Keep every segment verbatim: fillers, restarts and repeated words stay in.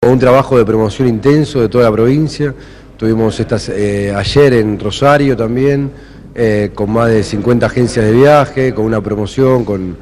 Un trabajo de promoción intenso de toda la provincia. Tuvimos estas eh, ayer en Rosario también, eh, con más de cincuenta agencias de viaje, con una promoción, con,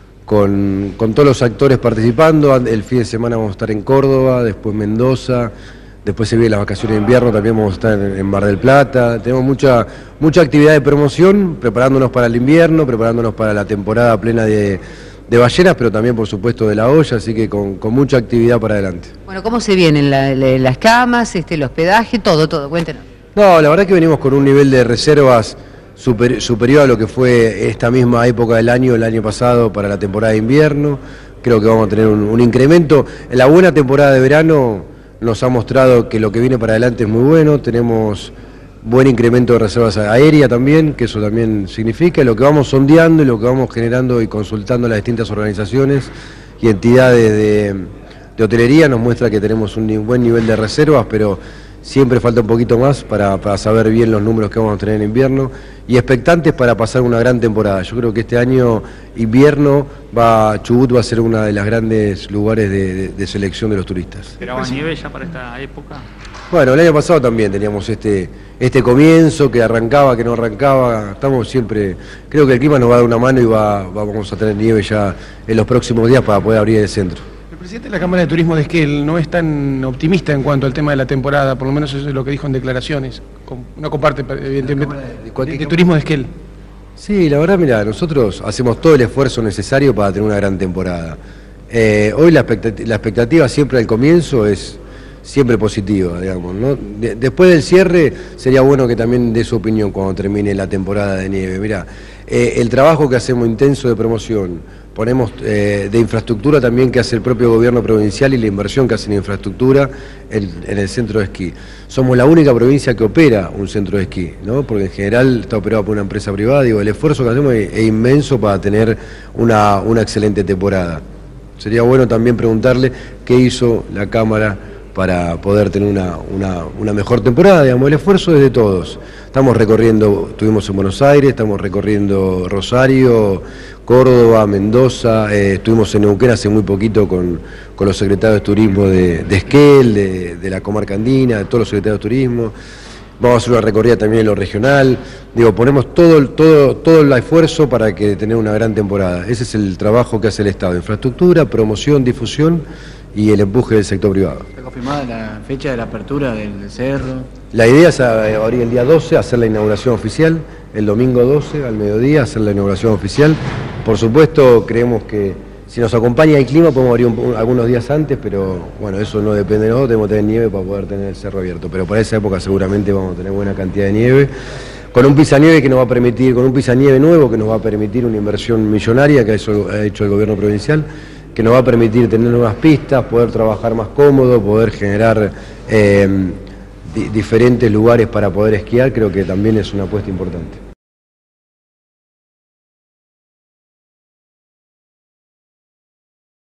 con, con todos los actores participando. El fin de semana vamos a estar en Córdoba, después Mendoza, después se vienen las vacaciones de invierno, también vamos a estar en, en Mar del Plata. Tenemos mucha, mucha actividad de promoción, preparándonos para el invierno, preparándonos para la temporada plena de... de ballenas, pero también por supuesto de la olla, así que con, con mucha actividad para adelante. Bueno, ¿cómo se vienen la, la, las camas, este, el hospedaje, todo, todo? Cuéntenos. No, la verdad que venimos con un nivel de reservas super, superior a lo que fue esta misma época del año, el año pasado, para la temporada de invierno. Creo que vamos a tener un, un incremento. En la buena temporada de verano nos ha mostrado que lo que viene para adelante es muy bueno. Tenemos buen incremento de reservas aéreas también, que eso también significa, lo que vamos sondeando y lo que vamos generando y consultando las distintas organizaciones y entidades de, de hotelería nos muestra que tenemos un buen nivel de reservas, pero siempre falta un poquito más para, para saber bien los números que vamos a tener en invierno y expectantes para pasar una gran temporada. Yo creo que este año invierno va, Chubut va a ser uno de los grandes lugares de, de, de selección de los turistas. ¿Esperaba nieve ya para esta época? Bueno, el año pasado también teníamos este, este comienzo que arrancaba, que no arrancaba. Estamos siempre, creo que el clima nos va a dar una mano y va, va, vamos a tener nieve ya en los próximos días para poder abrir el centro. El presidente de la Cámara de Turismo de Esquel no es tan optimista en cuanto al tema de la temporada, por lo menos eso es lo que dijo en declaraciones. No comparte, evidentemente, de, de, de turismo de Esquel. Sí, la verdad, mira, nosotros hacemos todo el esfuerzo necesario para tener una gran temporada. Eh, hoy la expectativa, la expectativa siempre al comienzo es siempre positiva, digamos, ¿no? De, después del cierre sería bueno que también dé su opinión cuando termine la temporada de nieve. Mirá, eh, el trabajo que hacemos intenso de promoción, ponemos eh, de infraestructura también que hace el propio gobierno provincial y la inversión que hace en infraestructura en, en el centro de esquí. Somos la única provincia que opera un centro de esquí, ¿no? Porque en general está operado por una empresa privada. Digo, el esfuerzo que hacemos es, es inmenso para tener una, una excelente temporada. Sería bueno también preguntarle qué hizo la Cámara para poder tener una, una, una mejor temporada, digamos, el esfuerzo es de todos. Estamos recorriendo, estuvimos en Buenos Aires, estamos recorriendo Rosario, Córdoba, Mendoza, eh, estuvimos en Neuquén hace muy poquito con, con los secretarios de turismo de, de Esquel, de, de la comarca andina, de todos los secretarios de turismo. Vamos a hacer una recorrida también en lo regional. Digo, ponemos todo, todo, todo el esfuerzo para que tener una gran temporada. Ese es el trabajo que hace el Estado, infraestructura, promoción, difusión y el empuje del sector privado. ¿Está confirmada la fecha de la apertura del cerro? La idea es abrir el día doce, hacer la inauguración oficial, el domingo doce al mediodía hacer la inauguración oficial. Por supuesto, creemos que si nos acompaña el clima podemos abrir un, algunos días antes, pero bueno, eso no depende de nosotros, tenemos que tener nieve para poder tener el cerro abierto, pero para esa época seguramente vamos a tener buena cantidad de nieve, con un pisanieve que nos va a permitir, con un pisanieve nuevo que nos va a permitir una inversión millonaria que ha hecho el gobierno provincial, que nos va a permitir tener nuevas pistas, poder trabajar más cómodo, poder generar eh, di- diferentes lugares para poder esquiar. Creo que también es una apuesta importante.